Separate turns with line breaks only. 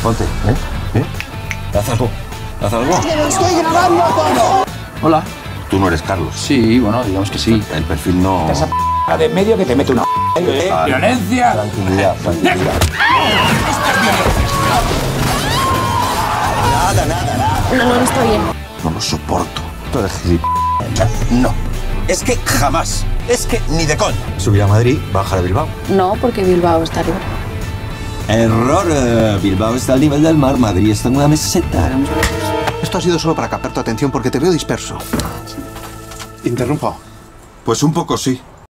Ponte, ¿eh? Haz algo. Haz algo.
¡Estoy grabando todo!
Hola.
Tú no eres Carlos.
Sí, bueno, digamos que sí.
El perfil no...
Esa p*** de en medio que te mete una ¡violencia!
Tranquilidad, tranquilidad. Nada.
No está bien.
No lo soporto. Tú eres gilipollas. No. Es que jamás. Es que ni de coña.
Subir a Madrid, bajar a Bilbao.
No, porque Bilbao está arriba.
Error. Bilbao está al nivel del mar. Madrid está en una meseta.
Esto ha sido solo para captar tu atención porque te veo disperso.
¿Interrumpo?
Pues un poco sí.